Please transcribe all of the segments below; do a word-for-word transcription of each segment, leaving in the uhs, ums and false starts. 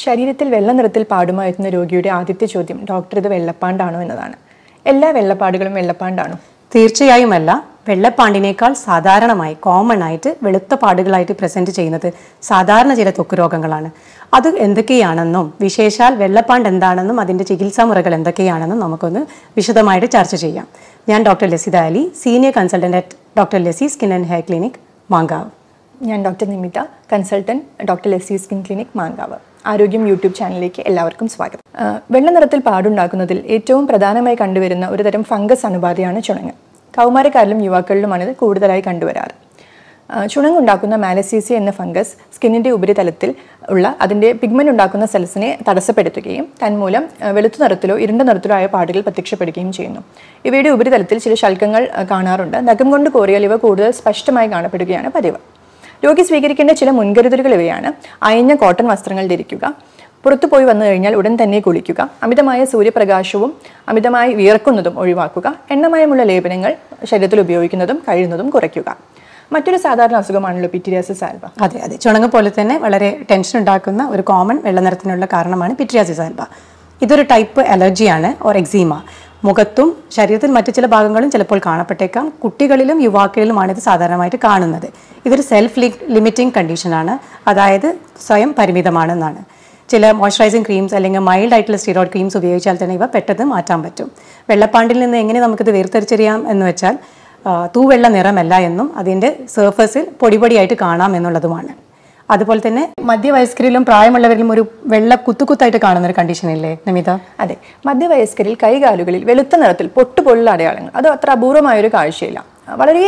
ശരീരത്തിൽ വെള്ള നിറത്തിൽ പാടുമായി എത്തുന്ന രോഗിയുടെ ആദ്യത്തെ ചോദ്യം ഡോക്ടർ ഇത് വെള്ളപ്പാണ്ടാണോ എന്നതാണ്. എല്ലാ വെള്ളപ്പാടുകളും വെള്ളപ്പാണ്ടാണോ? തീർച്ചയായുമല്ല. വെള്ളപ്പാണ്ടിനേക്കാൾ സാധാരണമായി കോമൺ ആയിട്ട് വെളുത്ത പാടുകളായിട്ട് പ്രസന്റ് ചെയ്യുന്നത് സാധാരണ ചില ത്വക്ക് രോഗങ്ങളാണ്. അത് എന്തൊക്കെയാണെന്നും വിശേഷാൽ വെള്ളപ്പാണ്ട് എന്താണെന്നും അതിൻ്റെ ചികിത്സാ മുറകൾ എന്തൊക്കെയാണെന്നും നമുക്കൊന്ന് വിശദമായിട്ട് ചർച്ച ചെയ്യാം. ഞാൻ doctor Lasida Ali, senior consultant at doctor Lasi skin and hair clinic, Mankavu. ഞാൻ doctor Nimitha, consultant doctor Lasi skin clinic, Mankavu. Arogyam YouTube ചാനലിലേക്ക് എല്ലാവർക്കും സ്വാഗതം. വെള്ള നിറത്തിൽ പാടുണ്ടാക്കുന്നതിൽ ഏറ്റവും പ്രധാനമായി കണ്ടുവരുന്ന ഒരു തരം ഫംഗസ് അണുബാധയാണ് ചുണങ്ങ്. കൗമാരക്കാരിലും യുവാക്കളിലുമാണ് ഇത് കൂടുതലായി കണ്ടുവരാറ്. ചുണങ്ങുണ്ടാക്കുന്ന മാലസീസിയ എന്ന ഫംഗസ് സ്കിന്നിൻ്റെ ഉപരിതലത്തിൽ ഉള്ള അതിൻ്റെ പിഗ്മെൻ്റ് ഉണ്ടാക്കുന്ന സെൽസിനെ തടസ്സപ്പെടുത്തുകയും തന്മൂലം വെളുത്ത നിറത്തിലോ ഇരുണ്ട നിറത്തിലോ ആയ പാടുകൾ പ്രത്യക്ഷപ്പെടുകയും ചെയ്യുന്നു. ഇവയുടെ ഉപരിതലത്തിൽ ചില ശൽക്കങ്ങൾ കാണാറുണ്ട്. നഖം കൊണ്ട് കോറിയാൽ ഇവ കൂടുതൽ സ്പഷ്ടമായി കാണപ്പെടുകയാണ് പതിവ്. രോഗി സ്വീകരിക്കേണ്ട ചില മുൻകരുതലുകൾ ഇവയാണ്: അയഞ്ഞ കോട്ടൺ വസ്ത്രങ്ങൾ ധരിക്കുക, പുറത്തു പോയി വന്നു കഴിഞ്ഞാൽ ഉടൻ തന്നെ കുളിക്കുക, അമിതമായ സൂര്യപ്രകാശവും അമിതമായി വിയർക്കുന്നതും ഒഴിവാക്കുക, എണ്ണമയമുള്ള ലേപനങ്ങൾ ശരീരത്തിൽ ഉപയോഗിക്കുന്നതും കഴിയുന്നതും കുറയ്ക്കുക. മറ്റൊരു സാധാരണ അസുഖമാണല്ലോ പിറ്റീരിയാസിസ് ആൽബ. അതെ അതെ ചുണങ്ങ് പോലെ തന്നെ വളരെ ടെൻഷൻ ഉണ്ടാക്കുന്ന ഒരു കോമൺ വെള്ളനിറത്തിനുള്ള കാരണമാണ് പിറ്റീരിയാസിസ് ആൽബ. ഇതൊരു ടൈപ്പ് അലർജിയാണ്, ഓർ എക്സീമ. മുഖത്തും ശരീരത്തിൽ മറ്റു ചില ഭാഗങ്ങളും ചിലപ്പോൾ കാണപ്പെട്ടേക്കാം. കുട്ടികളിലും യുവാക്കളിലുമാണ് ഇത് സാധാരണമായിട്ട് കാണുന്നത്. ഇതൊരു സെൽഫ് ലിമിറ്റിംഗ് കണ്ടീഷനാണ്, അതായത് സ്വയം പരിമിതമാണെന്നാണ്. ചില മോയ്സ്ചറൈസിങ് ക്രീംസ് അല്ലെങ്കിൽ മൈൽഡ് ആയിട്ടുള്ള സ്റ്റിറോയിഡ് ക്രീംസ് ഉപയോഗിച്ചാൽ തന്നെ ഇവ പെട്ടെന്ന് മാറ്റാൻ പറ്റും. വെള്ളപ്പാണ്ടിൽ നിന്ന് എങ്ങനെ നമുക്കിത് വേർതിരിച്ചറിയാം എന്ന് വെച്ചാൽ തൂവെള്ള നിറമല്ല എന്നും അതിൻ്റെ സർഫസിൽ പൊടിപൊടിയായിട്ട് കാണാം എന്നുള്ളതുമാണ്. അതുപോലെ തന്നെ മധ്യവയസ്കരിലും പ്രായമുള്ളവരിലും ഒരു വെള്ള കുത്തുകുത്തായിട്ട് കാണുന്ന ഒരു കണ്ടീഷനില്ലേ നിമിത? അതെ, മധ്യവയസ്കരിൽ കൈകാലുകളിൽ വെളുത്ത നിറത്തിൽ പൊട്ടുപോലുള്ള അടയാളങ്ങൾ, അത് അത്ര അപൂർവമായൊരു കാഴ്ചയില്ല. വളരെ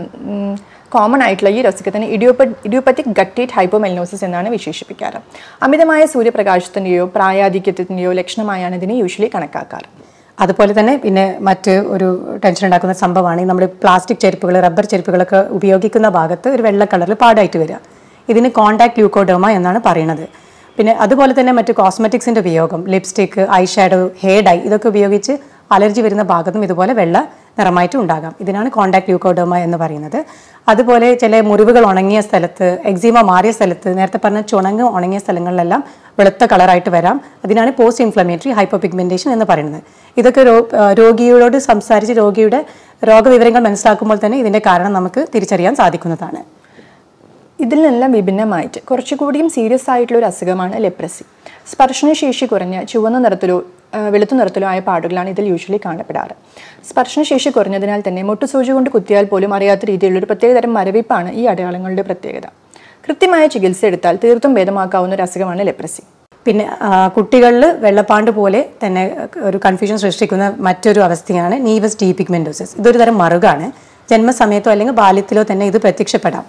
കോമൺ ആയിട്ടുള്ള ഈ അസുഖത്തിന് ഇഡിയോപ്പ ഇഡിയോപ്പത്തിക് ഗട്ടേറ്റ് ഹൈപ്പോമെലനോസിസ് എന്നാണ് വിശേഷിപ്പിക്കാറ്. അമിതമായ സൂര്യപ്രകാശത്തിൻ്റെയോ പ്രായാധിക്യത്തിൻ്റെയോ ലക്ഷണമായാണ് ഇതിനെ യൂഷ്വലി കണക്കാക്കാറ്. അതുപോലെ തന്നെ പിന്നെ മറ്റ് ഒരു ടെൻഷൻ ഉണ്ടാക്കുന്ന സംഭവമാണ് നമ്മൾ പ്ലാസ്റ്റിക് ചെരുപ്പുകൾ, റബ്ബർ ചെരുപ്പുകളൊക്കെ ഉപയോഗിക്കുന്ന ഭാഗത്ത് ഒരു വെള്ള കളറിൽ പാടായിട്ട് വരിക. ഇതിന് കോണ്ടാക്ട് ല്യൂക്കോഡെർമ എന്നാണ് പറയുന്നത്. പിന്നെ അതുപോലെ തന്നെ മറ്റ് കോസ്മെറ്റിക്സിൻ്റെ ഉപയോഗം, lipstick, eye shadow, hair dye, ഇതൊക്കെ ഉപയോഗിച്ച് അലർജി വരുന്ന ഭാഗത്തും ഇതുപോലെ വെള്ള നിറമായിട്ട് ഉണ്ടാകാം. ഇതിനാണ് കോണ്ടാക്ട് ല്യൂക്കോഡെർമ എന്ന് പറയുന്നത്. അതുപോലെ ചില മുറിവുകൾ ഉണങ്ങിയ സ്ഥലത്ത്, എക്സീമ മാറിയ സ്ഥലത്ത്, നേരത്തെ പറഞ്ഞ ചുണങ്ങ് ഉണങ്ങിയ സ്ഥലങ്ങളിലെല്ലാം വെളുത്ത കളറായിട്ട് വരാം. അതിനാണ് പോസ്റ്റ് ഇൻഫ്ലമേറ്ററി ഹൈപ്പോപിഗ്മെൻറ്റേഷൻ എന്ന് പറയുന്നത്. ഇതൊക്കെ രോഗിയോട് സംസാരിച്ച് രോഗിയുടെ രോഗവിവരങ്ങൾ മനസ്സിലാക്കുമ്പോൾ തന്നെ ഇതിൻ്റെ കാരണം നമുക്ക് തിരിച്ചറിയാൻ സാധിക്കുന്നതാണ്. ഇതിൽ നിന്നെല്ലാം വിഭിന്നമായിട്ട് കുറച്ചുകൂടിയും സീരിയസ് ആയിട്ടുള്ള ഒരു അസുഖമാണ് ലെപ്രസി. സ്പർശനശേഷി കുറഞ്ഞ ചുവന്ന നിറത്തിലോ വെളുത്ത നിറത്തിലോ ആയ പാടുകളാണ് ഇതിൽ യൂഷ്വലി കാണപ്പെടാറ്. സ്പർശനശേഷി കുറഞ്ഞതിനാൽ തന്നെ മുട്ടുസൂചി കൊണ്ട് കുത്തിയാൽ പോലും അറിയാത്ത രീതിയിലുള്ള ഒരു പ്രത്യേകതരം മരവിപ്പാണ് ഈ അടയാളങ്ങളുടെ പ്രത്യേകത. കൃത്യമായ ചികിത്സ എടുത്താൽ തീർത്തും ഭേദമാക്കാവുന്ന ഒരു അസുഖമാണ് ലെപ്രസി. പിന്നെ കുട്ടികളിൽ വെള്ളപ്പാണ്ട് പോലെ തന്നെ ഒരു കൺഫ്യൂഷൻ സൃഷ്ടിക്കുന്ന മറ്റൊരു അവസ്ഥയാണ് നീവസ് ഡീപിഗ്മെന്റോസിസ്. ഇതൊരു തരം മറുകാണ്. ജന്മസമയത്തോ അല്ലെങ്കിൽ ബാല്യത്തിലോ തന്നെ ഇത് പ്രത്യക്ഷപ്പെടാം.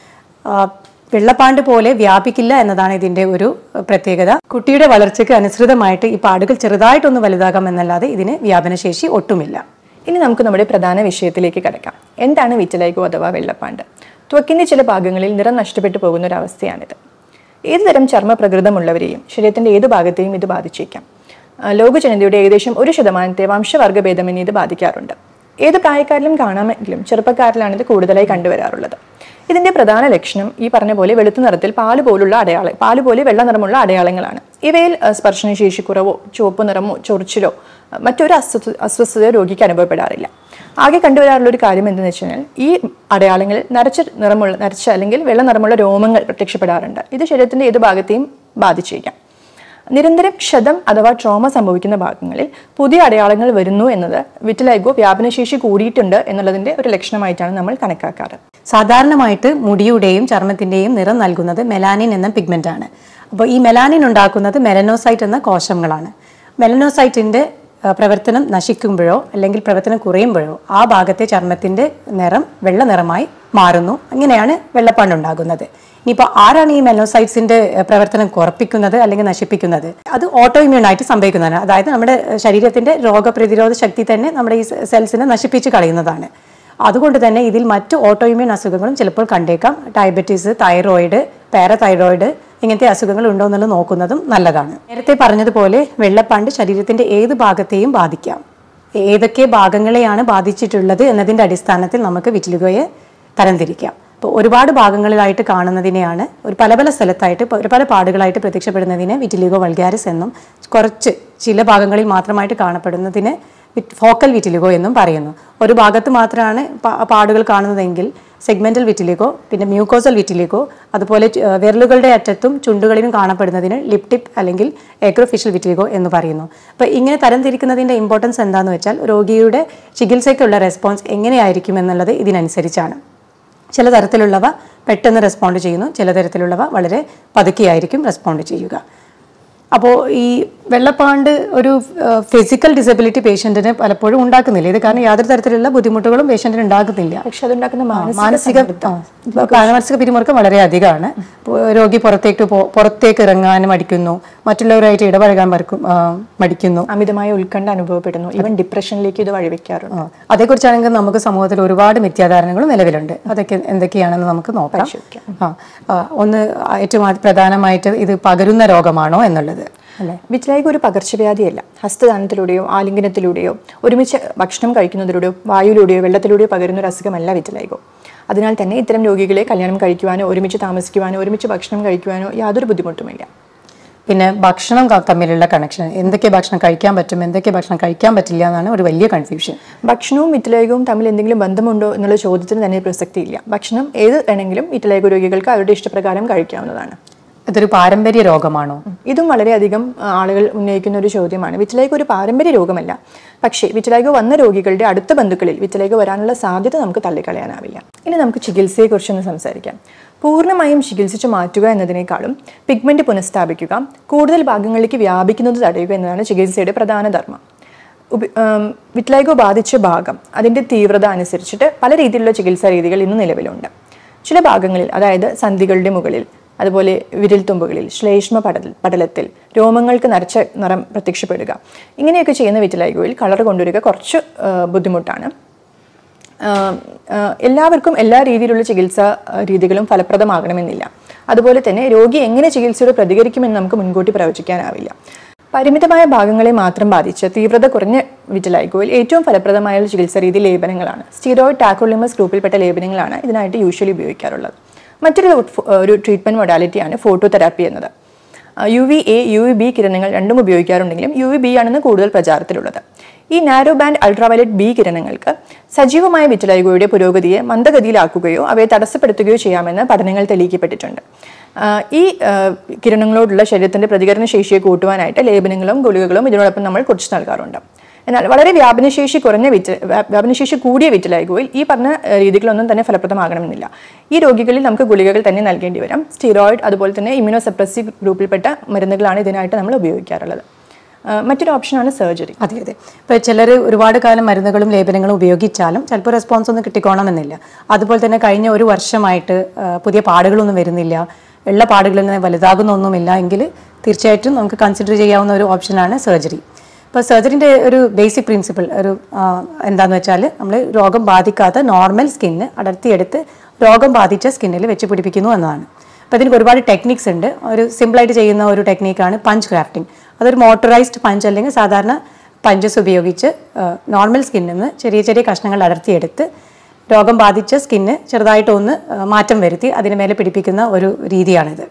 വെള്ളപ്പാണ്ട് പോലെ വ്യാപിക്കില്ല എന്നതാണ് ഇതിൻ്റെ ഒരു പ്രത്യേകത. കുട്ടിയുടെ വളർച്ചയ്ക്ക് അനുസൃതമായിട്ട് ഈ പാടുകൾ ചെറുതായിട്ടൊന്ന് വലുതാകാം എന്നല്ലാതെ ഇതിന് വ്യാപനശേഷി ഒട്ടുമില്ല. ഇനി നമുക്ക് നമ്മുടെ പ്രധാന വിഷയത്തിലേക്ക് കടക്കാം. എന്താണ് വിറ്റലൈഗോ അഥവാ വെള്ളപ്പാണ്ട്? ത്വക്കിൻ്റെ ചില ഭാഗങ്ങളിൽ നിറം നഷ്ടപ്പെട്ടു പോകുന്ന ഒരു അവസ്ഥയാണിത്. ഏതുതരം ചർമ്മ പ്രകൃതമുള്ളവരെയും ശരീരത്തിൻ്റെ ഏത് ഭാഗത്തെയും ഇത് ബാധിച്ചേക്കാം. ലോക ജനതയുടെ ഏകദേശം ഒരു ശതമാനത്തെ വംശവർഗ്ഗഭേദമെന്ന് ഇത് ബാധിക്കാറുണ്ട്. ഏത് പ്രായക്കാരിലും കാണാമെങ്കിലും ചെറുപ്പക്കാരിലാണ് ഇത് കൂടുതലായി കണ്ടുവരാറുള്ളത്. ഇതിൻ്റെ പ്രധാന ലക്ഷണം ഈ പറഞ്ഞ പോലെ വെളുത്ത നിറത്തിൽ പാല് പോലുള്ള അടയാളം പാല് പോലെ വെള്ള നിറമുള്ള അടയാളങ്ങളാണ്. ഇവയിൽ സ്പർശനശേഷി കുറവോ ചുവപ്പ് നിറമോ ചൊറിച്ചിലോ മറ്റൊരു അസ്വസ്ഥ അസ്വസ്ഥതയോ രോഗിക്ക് അനുഭവപ്പെടാറില്ല. ആകെ കണ്ടുവരാറുള്ള ഒരു കാര്യം എന്തെന്ന് വെച്ച് കഴിഞ്ഞാൽ ഈ അടയാളങ്ങളിൽ നരച്ച നിറമുള്ള നരച്ച അല്ലെങ്കിൽ വെള്ള നിറമുള്ള രോമങ്ങൾ പ്രത്യക്ഷപ്പെടാറുണ്ട്. ഇത് ശരീരത്തിൻ്റെ ഏത് ഭാഗത്തെയും ബാധിച്ചേക്കാം. നിരന്തരം ക്ഷതം അഥവാ ട്രോമ സംഭവിക്കുന്ന ഭാഗങ്ങളിൽ പുതിയ അടയാളങ്ങൾ വരുന്നു എന്നത് വിറ്റലൈഗോ വ്യാപനശേഷി കൂടിയിട്ടുണ്ട് എന്നുള്ളതിൻ്റെ ഒരു ലക്ഷണമായിട്ടാണ് നമ്മൾ കണക്കാക്കാറ്. സാധാരണമായിട്ട് മുടിയുടെയും ചർമ്മത്തിൻ്റെയും നിറം നൽകുന്നത് മെലാനിൻ എന്ന പിഗ്മെൻ്റ് ആണ്. അപ്പോൾ ഈ മെലാനിൻ ഉണ്ടാക്കുന്നത് മെലനോസൈറ്റ് എന്ന കോശങ്ങളാണ്. മെലനോസൈറ്റിൻ്റെ പ്രവർത്തനം നശിക്കുമ്പോഴോ അല്ലെങ്കിൽ പ്രവർത്തനം കുറയുമ്പോഴോ ആ ഭാഗത്തെ ചർമ്മത്തിൻ്റെ നിറം വെള്ള നിറമായി മാറുന്നു. അങ്ങനെയാണ് വെള്ളപ്പാണ്ട് ഉണ്ടാകുന്നത്. ഇനിയിപ്പോൾ ആരാണ് ഈ മെലനോസൈറ്റ്സിൻ്റെ പ്രവർത്തനം കുറപ്പിക്കുന്നത് അല്ലെങ്കിൽ നശിപ്പിക്കുന്നത്? അത് ഓട്ടോ ഇമ്മ്യൂൺ ആയിട്ട് സംഭവിക്കുന്നതാണ്. അതായത് നമ്മുടെ ശരീരത്തിൻ്റെ രോഗപ്രതിരോധ ശക്തി തന്നെ നമ്മുടെ ഈ സെൽസിനെ നശിപ്പിച്ച് കളയുന്നതാണ്. അതുകൊണ്ട് തന്നെ ഇതിൽ മറ്റ് ഓട്ടോ ഇമ്മ്യൂൺ അസുഖങ്ങളും ചിലപ്പോൾ കണ്ടേക്കാം. ഡയബറ്റീസ്, തൈറോയിഡ്, പാരതൈറോയിഡ് ഇങ്ങനത്തെ അസുഖങ്ങൾ ഉണ്ടോ എന്നുള്ളത് നോക്കുന്നതും നല്ലതാണ്. നേരത്തെ പറഞ്ഞതുപോലെ വെള്ളപ്പാണ്ട് ശരീരത്തിൻ്റെ ഏത് ഭാഗത്തെയും ബാധിക്കാം. ഏതൊക്കെ ഭാഗങ്ങളെയാണ് ബാധിച്ചിട്ടുള്ളത് എന്നതിൻ്റെ അടിസ്ഥാനത്തിൽ നമുക്ക് വിറ്റിലിഗോയെ തരംതിരിക്കാം. ഇപ്പോൾ ഒരുപാട് ഭാഗങ്ങളിലായിട്ട് കാണുന്നതിനെയാണ് ഒരു പല പല സ്ഥലത്തായിട്ട് പല പല പാടുകളായിട്ട് പ്രത്യക്ഷപ്പെടുന്നതിനെ വിറ്റിലിഗോ വൾഗാരിസ് എന്നും കുറച്ച് ചില ഭാഗങ്ങളിൽ മാത്രമായിട്ട് കാണപ്പെടുന്നതിന് ഫോക്കൽ വിറ്റിലിഗോ എന്നും പറയുന്നു. ഒരു ഭാഗത്ത് മാത്രമാണ് പാടുകൾ കാണുന്നതെങ്കിൽ സെഗ്മെന്റൽ വിറ്റിലിഗോ, പിന്നെ മ്യൂക്കോസൽ വിറ്റിലിഗോ, അതുപോലെ വിരലുകളുടെ അറ്റത്തും ചുണ്ടുകളിലും കാണപ്പെടുന്നതിന് ലിപ് ടിപ്പ് അല്ലെങ്കിൽ ഏക്രോഫിഷ്യൽ വിറ്റിലിഗോ എന്ന് പറയുന്നു. അപ്പോൾ ഇങ്ങനെ തരംതിരിക്കുന്നതിൻ്റെ ഇമ്പോർട്ടൻസ് എന്താണെന്ന് വെച്ചാൽ രോഗിയുടെ ചികിത്സയ്ക്കുള്ള റെസ്പോൺസ് എങ്ങനെയായിരിക്കും എന്നുള്ളത് ഇതിനനുസരിച്ചാണ്. ചില തരത്തിലുള്ളവ പെട്ടെന്ന് റെസ്പോണ്ട് ചെയ്യുന്നു, ചില തരത്തിലുള്ളവ വളരെ പതുക്കെയായിരിക്കും റെസ്പോണ്ട് ചെയ്യുക. അപ്പോൾ ഈ വെള്ളപ്പാണ്ട് ഒരു ഫിസിക്കൽ ഡിസബിലിറ്റി പേഷ്യൻറ്റിന് പലപ്പോഴും ഉണ്ടാക്കുന്നില്ല. ഇത് കാരണം യാതൊരു തരത്തിലുള്ള ബുദ്ധിമുട്ടുകളും പേഷ്യൻറ്റിന് ഉണ്ടാക്കുന്നില്ല. പക്ഷെ അതുണ്ടാക്കുന്ന മാനസിക മാനസിക പിരിമുറുക്കം വളരെ അധികമാണ്. രോഗി പുറത്തേക്ക് പുറത്തേക്ക് ഇറങ്ങാൻ മടിക്കുന്നു, മറ്റുള്ളവരായിട്ട് ഇടപഴകാൻ മടിക്കുന്നു, അമിതമായ ഉത്കണ്ഠ അനുഭവപ്പെടുന്നു, ഈവൻ ഡിപ്രഷനിലേക്ക് ഇത് വഴിവെക്കാറുണ്ട്. അതേക്കുറിച്ചാണെങ്കിൽ നമുക്ക് സമൂഹത്തിൽ ഒരുപാട് മിഥ്യാധാരണകളും നിലവിലുണ്ട്. അതൊക്കെ എന്തൊക്കെയാണെന്ന് നമുക്ക് നോക്കാം. ആ ഒന്ന് ഏറ്റവും പ്രധാനമായിട്ട് ഇത് പകരുന്ന രോഗമാണോ എന്നുള്ളത്. വിറ്റിലിഗോ ഒരു പകർച്ചവ്യാധിയല്ല. ഹസ്തദാനത്തിലൂടെയോ ആലിംഗനത്തിലൂടെയോ ഒരുമിച്ച് ഭക്ഷണം കഴിക്കുന്നതിലൂടെയോ വായുവിലൂടെയോ വെള്ളത്തിലൂടെയോ പകരുന്ന ഒരു അസുഖമല്ല വിറ്റിലിഗോ. അതിനാൽ തന്നെ ഇത്തരം രോഗികളെ കല്യാണം കഴിക്കുവാനോ ഒരുമിച്ച് താമസിക്കുവാനോ ഒരുമിച്ച് ഭക്ഷണം കഴിക്കുവാനോ യാതൊരു ബുദ്ധിമുട്ടുമില്ല. പിന്നെ ഭക്ഷണം തമ്മിലുള്ള കണക്ഷൻ, എന്തൊക്കെ ഭക്ഷണം കഴിക്കാൻ പറ്റും, എന്തൊക്കെ ഭക്ഷണം കഴിക്കാൻ പറ്റില്ല എന്നാണ് ഒരു വലിയ കൺഫ്യൂഷൻ. ഭക്ഷണവും വിറ്റിലിഗോവും തമ്മിൽ എന്തെങ്കിലും ബന്ധമുണ്ടോ എന്നുള്ള ചോദ്യത്തിന് തന്നെ പ്രസക്തിയില്ല. ഭക്ഷണം ഏത് വേണമെങ്കിലും വിറ്റിലിഗോ രോഗികൾക്ക് അവരുടെ ഇഷ്ടപ്രകാരം കഴിക്കാവുന്നതാണ്. ഇതൊരു പാരമ്പര്യ രോഗമാണോ? ഇതും വളരെയധികം ആളുകൾ ഉന്നയിക്കുന്ന ഒരു ചോദ്യമാണ്. വിറ്റിലിഗോ ഒരു പാരമ്പര്യ രോഗമല്ല. പക്ഷേ വിറ്റിലിഗോ വന്ന രോഗികളുടെ അടുത്ത ബന്ധുക്കളിൽ വിറ്റിലിഗോ വരാനുള്ള സാധ്യത നമുക്ക് തള്ളിക്കളയാനാവില്ല. ഇനി നമുക്ക് ചികിത്സയെക്കുറിച്ചൊന്ന് സംസാരിക്കാം. പൂർണ്ണമായും ചികിത്സിച്ച് മാറ്റുക എന്നതിനേക്കാളും പിഗ്മെന്റ് പുനഃസ്ഥാപിക്കുക, കൂടുതൽ ഭാഗങ്ങളിലേക്ക് വ്യാപിക്കുന്നത് തടയുക എന്നതാണ് ചികിത്സയുടെ പ്രധാന ധർമ്മം. വിറ്റിലിഗോ ബാധിച്ച ഭാഗം അതിൻ്റെ തീവ്രത അനുസരിച്ചിട്ട് പല രീതിയിലുള്ള ചികിത്സാ രീതികൾ ഇന്ന് നിലവിലുണ്ട്. ചില ഭാഗങ്ങളിൽ, അതായത് സന്ധികളുടെ മുകളിൽ, അതുപോലെ വിരൽത്തുമ്പുകളിൽ, ശ്ലേഷ്മ പടൽ പടലത്തിൽ രോമങ്ങൾക്ക് നരച്ച നിറം പ്രത്യക്ഷപ്പെടുക, ഇങ്ങനെയൊക്കെ ചെയ്യുന്ന വിറ്റിലിഗോയിൽ കളർ കൊണ്ടുവരിക കുറച്ച് ബുദ്ധിമുട്ടാണ്. എല്ലാവർക്കും എല്ലാ രീതിയിലുള്ള ചികിത്സാ രീതികളും ഫലപ്രദമാകണമെന്നില്ല. അതുപോലെ തന്നെ രോഗി എങ്ങനെ ചികിത്സയോട് പ്രതികരിക്കുമെന്ന് നമുക്ക് മുൻകൂട്ടി പ്രവചിക്കാനാവില്ല. പരിമിതമായ ഭാഗങ്ങളെ മാത്രം ബാധിച്ച് തീവ്രത കുറഞ്ഞ വിറ്റിലിഗോയിൽ ഏറ്റവും ഫലപ്രദമായ ചികിത്സാ രീതി ലേപനങ്ങളാണ്. സ്റ്റീറോയിഡ് ടാക്കോളിമസ് ഗ്രൂപ്പിൽപ്പെട്ട ലേപനങ്ങളാണ് ഇതിനായിട്ട് യൂഷ്വലി ഉപയോഗിക്കാറുള്ളത്. മറ്റൊരു ഒരു ട്രീറ്റ്മെൻറ്റ് മൊഡാലിറ്റിയാണ് ഫോട്ടോതെറാപ്പി എന്നത്. U V A U V B കിരണങ്ങൾ രണ്ടും ഉപയോഗിക്കാറുണ്ടെങ്കിലും യു വി ബി ആണെന്ന് കൂടുതൽ പ്രചാരത്തിലുള്ളത്. ഈ നാരോ ബാൻഡ് അൾട്രാവയലറ്റ് ബി കിരണങ്ങൾക്ക് സജീവമായ വിറ്റിലിഗോയുടെ പുരോഗതിയെ മന്ദഗതിയിലാക്കുകയോ അവയെ തടസ്സപ്പെടുത്തുകയോ ചെയ്യാമെന്ന് പഠനങ്ങൾ തെളിയിക്കപ്പെട്ടിട്ടുണ്ട്. ഈ കിരണങ്ങളോടുള്ള ശരീരത്തിൻ്റെ പ്രതികരണ ശേഷിയെ കൂട്ടുവാനായിട്ട് ലേപനങ്ങളും ഗുളികകളും ഇതിനോടൊപ്പം നമ്മൾ കുറിച്ച് നൽകാറുണ്ട്. എന്നാൽ വളരെ വ്യാപനശേഷി കുറഞ്ഞ വിറ്റ് വ്യാപനശേഷി കൂടിയ വിറ്റിലിഗോയിൽ ഈ പറഞ്ഞ രീതികളൊന്നും തന്നെ ഫലപ്രദമാകണമെന്നില്ല. ഈ രോഗികളിൽ നമുക്ക് ഗുളികകൾ തന്നെ നൽകേണ്ടി വരും. സ്റ്റീറോയിഡ് അതുപോലെ തന്നെ ഇമ്മ്യൂണോ സപ്രസീവ് ഗ്രൂപ്പിൽപ്പെട്ട മരുന്നുകളാണ് ഇതിനായിട്ട് നമ്മൾ ഉപയോഗിക്കാറുള്ളത്. മറ്റൊരു ഓപ്ഷനാണ് സർജറി. അതെ അതെ ഇപ്പോൾ ചിലർ ഒരുപാട് കാലം മരുന്നുകളും ലേപനങ്ങളും ഉപയോഗിച്ചാലും ചിലപ്പോൾ റെസ്പോൺസ് ഒന്നും കിട്ടിക്കോണമെന്നില്ല. അതുപോലെ തന്നെ കഴിഞ്ഞ ഒരു വർഷമായിട്ട് പുതിയ പാടുകളൊന്നും വരുന്നില്ല, ഉള്ള പാടുകളിൽ നിന്ന് വലുതാകുന്നൊന്നുമില്ല എങ്കിൽ തീർച്ചയായിട്ടും നമുക്ക് കൺസിഡർ ചെയ്യാവുന്ന ഒരു ഓപ്ഷനാണ് സർജറി. ഇപ്പോൾ സർജറിൻ്റെ ഒരു ബേസിക് പ്രിൻസിപ്പിൾ ഒരു എന്താണെന്ന് വെച്ചാൽ നമ്മൾ രോഗം ബാധിക്കാത്ത നോർമൽ സ്കിന്ന് അടർത്തിയെടുത്ത് രോഗം ബാധിച്ച സ്കിന്നിൽ വെച്ച് പിടിപ്പിക്കുന്നു എന്നതാണ്. അപ്പോൾ അതിന് ഒരുപാട് ടെക്നിക്സ് ഉണ്ട്. ഒരു സിമ്പിളായിട്ട് ചെയ്യുന്ന ഒരു ടെക്നിക്കാണ് പഞ്ച് ഗ്രാഫ്റ്റിംഗ്. അതൊരു മോട്ടറൈസ്ഡ് പഞ്ച് അല്ലെങ്കിൽ സാധാരണ പഞ്ചസ് ഉപയോഗിച്ച് നോർമൽ സ്കിന്നിൽ നിന്ന് ചെറിയ ചെറിയ കഷ്ണങ്ങൾ അടർത്തിയെടുത്ത് രോഗം ബാധിച്ച സ്കിന്ന് ചെറുതായിട്ടൊന്ന് മാറ്റം വരുത്തി അതിന് മേലെ പിടിപ്പിക്കുന്ന ഒരു രീതിയാണിത്.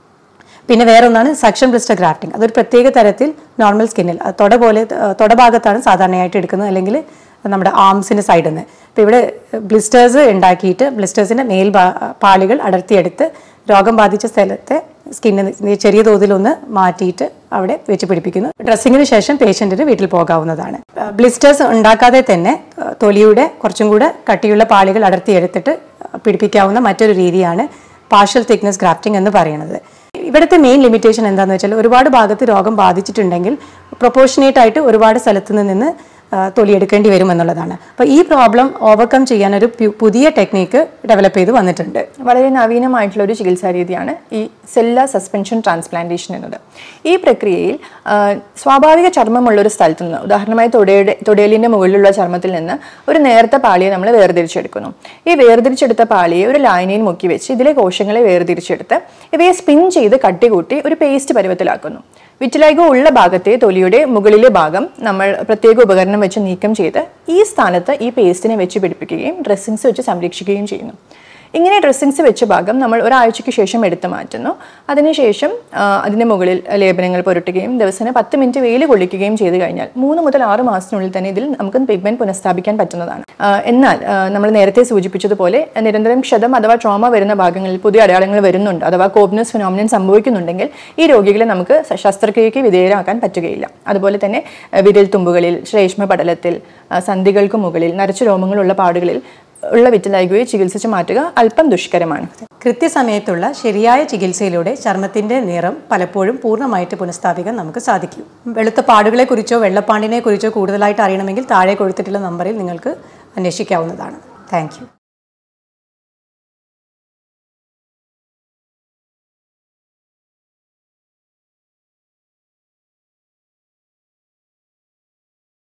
പിന്നെ വേറൊന്നാണ് സക്ഷൻ ബ്ലിസ്റ്റർ ഗ്രാഫ്റ്റിംഗ്. അതൊരു പ്രത്യേക തരത്തിൽ നോർമൽ സ്കിന്നിൽ തൊട പോലെ തൊടഭാഗത്താണ് സാധാരണയായിട്ട് എടുക്കുന്നത്, അല്ലെങ്കിൽ നമ്മുടെ ആംസിൻ്റെ സൈഡിൽ നിന്ന്. ഇപ്പോൾ ഇവിടെ ബ്ലിസ്റ്റേഴ്സ് ഉണ്ടാക്കിയിട്ട് ബ്ലിസ്റ്റേഴ്സിൻ്റെ മേൽ പാളികൾ അടർത്തിയെടുത്ത് രോഗം ബാധിച്ച സ്ഥലത്തെ സ്കിന്നിന് ചെറിയ തോതിലൊന്ന് മാറ്റിയിട്ട് അവിടെ വെച്ച് പിടിപ്പിക്കുന്നു. ഡ്രസ്സിങ്ങിന് ശേഷം പേഷ്യൻറ്റിന് വീട്ടിൽ പോകാവുന്നതാണ്. ബ്ലിസ്റ്റേഴ്സ് ഉണ്ടാക്കാതെ തന്നെ തൊലിയുടെ കുറച്ചും കൂടെ കട്ടിയുള്ള പാളികൾ അടർത്തിയെടുത്തിട്ട് പിടിപ്പിക്കാവുന്ന മറ്റൊരു രീതിയാണ് പാർഷ്യൽ തിക്നെസ് ഗ്രാഫ്റ്റിംഗ് എന്ന് പറയുന്നത്. ഇവിടുത്തെ മെയിൻ ലിമിറ്റേഷൻ എന്താണെന്ന് വെച്ചാൽ ഒരുപാട് ഭാഗത്ത് രോഗം ബാധിച്ചിട്ടുണ്ടെങ്കിൽ പ്രൊപ്പോർഷനേറ്റ് ആയിട്ട് ഒരുപാട് സ്ഥലത്ത് നിന്ന് തൊലിയെടുക്കേണ്ടി വരും എന്നുള്ളതാണ്. അപ്പോൾ ഈ പ്രോബ്ലം ഓവർകം ചെയ്യാൻ ഒരു പുതിയ ടെക്നിക്ക് ഡെവലപ്പ് ചെയ്ത് വന്നിട്ടുണ്ട്. വളരെ നവീനമായിട്ടുള്ള ഒരു ചികിത്സാ രീതിയാണ് ഈ സെല്ലുലാർ സസ്പെൻഷൻ ട്രാൻസ്പ്ലാന്റേഷൻ എന്നത്. ഈ പ്രക്രിയയിൽ സ്വാഭാവിക ചർമ്മമുള്ള ഒരു സ്ഥലത്ത് നിന്ന്, ഉദാഹരണമായി തൊടയുടെ തൊടയലിൻ്റെ മുകളിലുള്ള ചർമ്മത്തിൽ നിന്ന് ഒരു നേർത്ത പാളിയെ നമ്മൾ വേർതിരിച്ചെടുക്കുന്നു. ഈ വേർതിരിച്ചെടുത്ത പാളിയെ ഒരു ലായനിയിൽ മുക്കി വെച്ച് ഇതിലെ കോശങ്ങളെ വേർതിരിച്ചെടുത്ത് ഇവയെ സ്പിൻ ചെയ്ത് കട്ടി കൂട്ടി ഒരു പേസ്റ്റ് പരുവത്തിലാക്കുന്നു. വിറ്റിലിഗോ ഉള്ള ഭാഗത്തെ തൊലിയുടെ മുകളിലെ ഭാഗം നമ്മൾ പ്രത്യേക ഉപകരണം വെച്ച് നീക്കം ചെയ്ത് ഈ സ്ഥാനത്ത് ഈ പേസ്റ്റിനെ വെച്ച് പിടിപ്പിക്കുകയും ഡ്രസ്സിങ്സ് വെച്ച് സംരക്ഷിക്കുകയും ചെയ്യുന്നു. ഇങ്ങനെ ഡ്രസ്സിങ്സ് വെച്ച ഭാഗം നമ്മൾ ഒരാഴ്ചയ്ക്ക് ശേഷം എടുത്തു മാറ്റുന്നു. അതിനുശേഷം അതിൻ്റെ മുകളിൽ ലേപനങ്ങൾ പുരട്ടുകയും ദിവസേന പത്ത് മിനിറ്റ് വെയിൽ കൊള്ളിക്കുകയും ചെയ്തു കഴിഞ്ഞാൽ മൂന്ന് മുതൽ ആറ് മാസത്തിനുള്ളിൽ തന്നെ ഇതിൽ നമുക്ക് പിഗ്മെന്റ് പുനഃസ്ഥാപിക്കാൻ പറ്റുന്നതാണ്. എന്നാൽ നമ്മൾ നേരത്തെ സൂചിപ്പിച്ചതുപോലെ നിരന്തരം ക്ഷതം അഥവാ ട്രോമ വരുന്ന ഭാഗങ്ങളിൽ പുതിയ അടയാളങ്ങൾ വരുന്നുണ്ട് അഥവാ കോബ്നസ് ഫിനോമിനൻ സംഭവിക്കുന്നുണ്ടെങ്കിൽ ഈ രോഗികളെ നമുക്ക് ശസ്ത്രക്രിയയ്ക്ക് വിധേയരാക്കാൻ പറ്റുകയില്ല. അതുപോലെ തന്നെ വിരൽ തുമ്പുകളിൽ, ശ്ലേഷ്മ പടലത്തിൽ, സന്ധികൾക്ക് മുകളിൽ, നരച്ച രോമങ്ങളുള്ള പാടുകളിൽ ഉള്ള വിറ്റിലൈഗോയെ ചികിത്സിച്ച് മാറ്റുക അല്പം ദുഷ്കരമാണ്. കൃത്യസമയത്തുള്ള ശരിയായ ചികിത്സയിലൂടെ ചർമ്മത്തിൻ്റെ നിറം പലപ്പോഴും പൂർണ്ണമായിട്ട് പുനഃസ്ഥാപിക്കാൻ നമുക്ക് സാധിക്കും. വെളുത്ത പാടുകളെക്കുറിച്ചോ വെള്ളപ്പാണ്ടിനെ കുറിച്ചോ കൂടുതലായിട്ട് അറിയണമെങ്കിൽ താഴെ കൊടുത്തിട്ടുള്ള നമ്പറിൽ നിങ്ങൾക്ക് അന്വേഷിക്കാവുന്നതാണ്. Thank you.